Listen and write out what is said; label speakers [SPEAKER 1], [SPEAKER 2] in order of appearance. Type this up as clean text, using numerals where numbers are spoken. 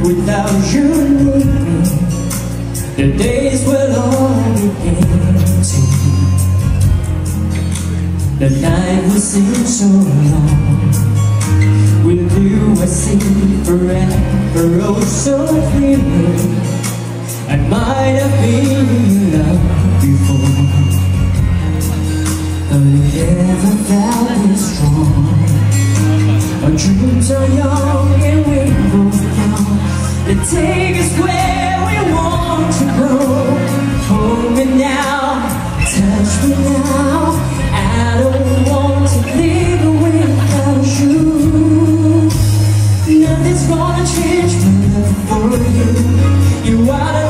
[SPEAKER 1] without you near me. The days will all be empty. The night will seem so long. With you I see forever, oh so clearly. I might have been in love before, but I never felt this strong. Our dreams are young and we both know they take us where we want to go. Hold me now, touch me now. I don't want to live without you. Nothing's gonna change my love for you. You are